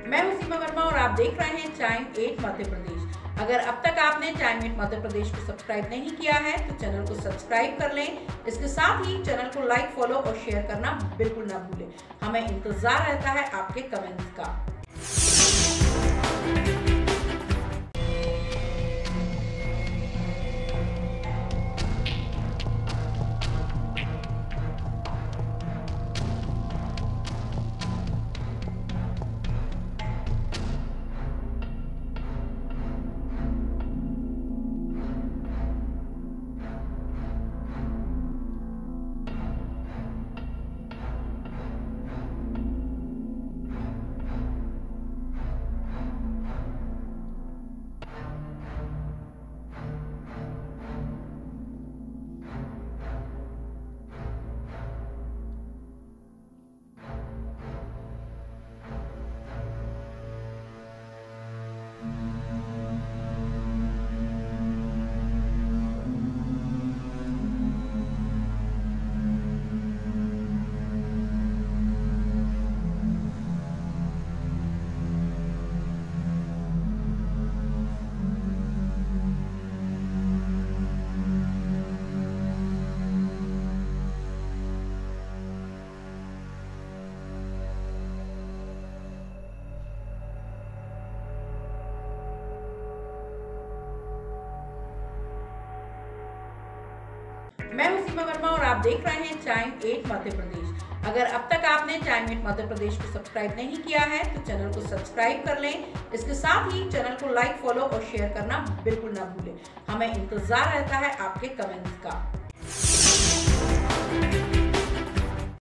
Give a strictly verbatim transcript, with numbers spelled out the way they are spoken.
मैं हूं सीमा वर्मा और आप देख रहे हैं टाइम एट मध्य प्रदेश। अगर अब तक आपने टाइम एट मध्य प्रदेश को सब्सक्राइब नहीं किया है तो चैनल को सब्सक्राइब कर लें। इसके साथ ही चैनल को लाइक, फॉलो और शेयर करना बिल्कुल ना भूलें। हमें इंतजार रहता है आपके कमेंट्स का। मैं हूं सीमा वर्मा और आप देख रहे हैं टाइम एट मध्य प्रदेश। अगर अब तक आपने टाइम एट मध्य प्रदेश को सब्सक्राइब नहीं किया है तो चैनल को सब्सक्राइब कर लें। इसके साथ ही चैनल को लाइक, फॉलो और शेयर करना बिल्कुल ना भूलें। हमें इंतजार रहता है आपके कमेंट्स का।